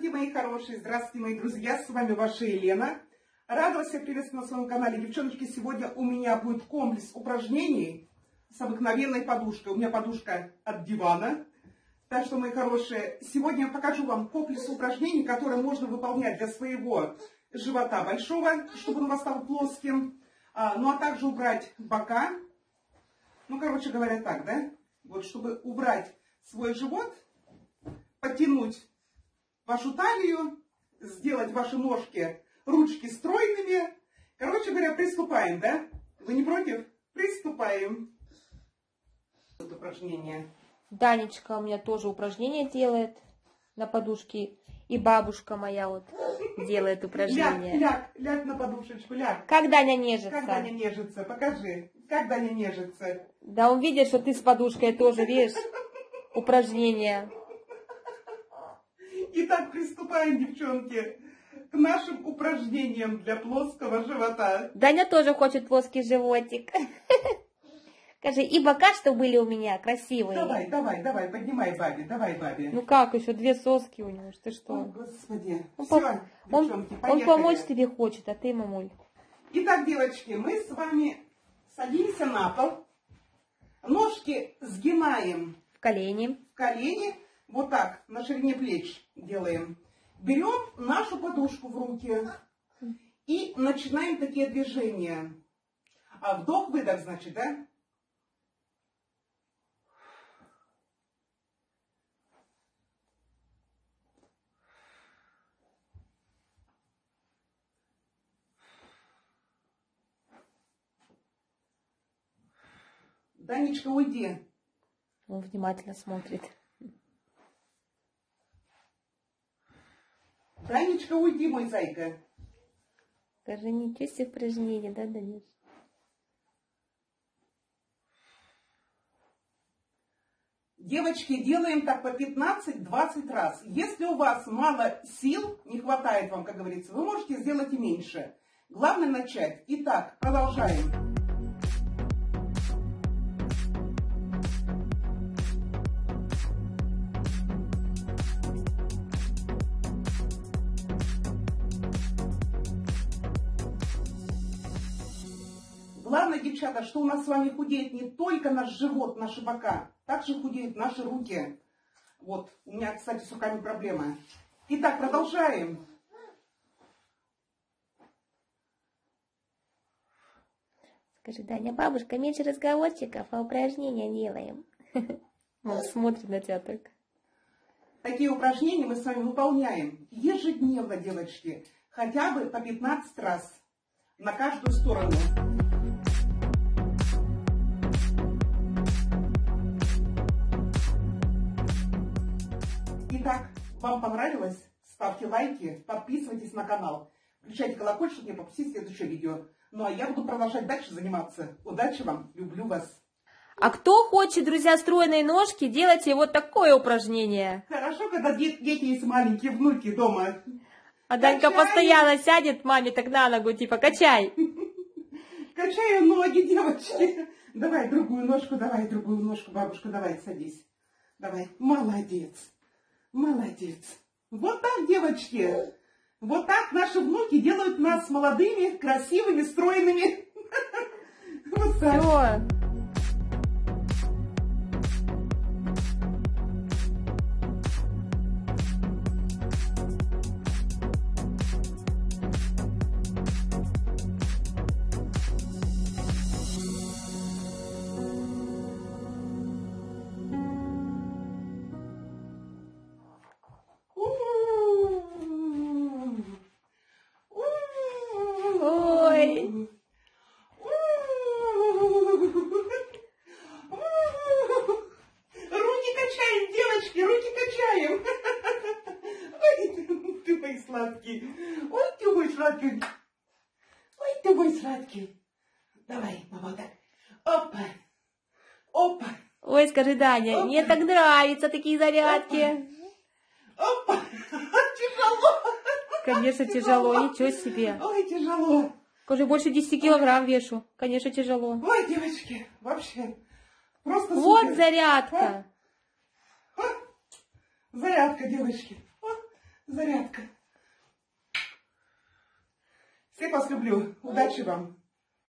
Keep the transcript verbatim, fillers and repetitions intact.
Здравствуйте, мои хорошие, здравствуйте, мои друзья, с вами ваша Елена. Рада вас всех приветствовать на своем канале. Девчоночки, сегодня у меня будет комплекс упражнений с обыкновенной подушкой. У меня подушка от дивана. Так что, мои хорошие, сегодня я покажу вам комплекс упражнений, которые можно выполнять для своего живота большого, чтобы он у вас стал плоским. А, ну, а также убрать бока. Ну, короче говоря, так, да? Вот, чтобы убрать свой живот, подтянуть вашу талию, сделать ваши ножки, ручки стройными. Короче говоря, приступаем, да? Вы не против? Приступаем. Вот упражнение. Данечка у меня тоже упражнения делает на подушке. И бабушка моя вот делает упражнения. Ляг, ляг, ляг на подушечку, ляг. Как Даня нежится? Как Даня нежится? Покажи. Как Даня нежится? Да он видит, что ты с подушкой тоже, видишь, упражнения. Итак, приступаем, девчонки, к нашим упражнениям для плоского живота. Даня тоже хочет плоский животик. Скажи, и бока, что были у меня, красивые. Давай, давай, давай, поднимай бабе, давай бабе. Ну как, еще две соски у него, ты что? О, Господи. Он, Все, по... девчонки, он, он помочь тебе хочет, а ты, мамуль. Итак, девочки, мы с вами садимся на пол, ножки сгибаем В колени. в колени, вот так, на ширине плеч делаем. Берем нашу подушку в руки и начинаем такие движения. А вдох-выдох, значит, да? Данечка, уйди. Он внимательно смотрит. Данечка, уйди, мой зайка. Скажи, ничего себе упражнение, да, Даниш? Девочки, делаем так по пятнадцать-двадцать раз. Если у вас мало сил, не хватает вам, как говорится, вы можете сделать и меньше. Главное начать. Итак, продолжаем. Главное, девчата, что у нас с вами худеет не только наш живот, наши бока, также худеют наши руки. Вот, у меня, кстати, с руками проблема. Итак, продолжаем. Скажи, Даня, бабушка, меньше разговорчиков, а упражнения делаем. Он смотрит на тебя только. Такие упражнения мы с вами выполняем ежедневно, девочки, хотя бы по пятнадцать раз на каждую сторону. Итак, вам понравилось? Ставьте лайки, подписывайтесь на канал, включайте колокольчик, чтобы не пропустить следующее видео. Ну а я буду продолжать дальше заниматься. Удачи вам, люблю вас. А кто хочет, друзья, стройные ножки, делайте вот такое упражнение. Хорошо, когда де- дети есть маленькие, внуки дома. А Данька Качай. постоянно сядет маме так на ногу, типа, качай. Качаю ноги, девочки. Давай другую ножку, давай другую ножку, бабушка, давай, садись. Давай, молодец, молодец. Вот так, девочки. Вот так наши внуки делают нас молодыми, красивыми, стройными. Вот так. Все. Ой. Руки качаем, девочки, руки качаем. Ой, ты мой сладкий. Ой, ты мой сладкий. Ой, ты мой сладкий. Давай, мама, так. Опа. Опа. Ой, скажи, Даня, Опа. мне так нравятся такие зарядки. Опа. Тяжело. Конечно, тяжело, ничего себе. Ой, тяжело. Скажи, больше десяти килограмм вешу. Конечно, тяжело. Ой, девочки, вообще. Просто Вот супер. зарядка. А? А? Зарядка, девочки. А? зарядка. Всех вас люблю. Удачи вам.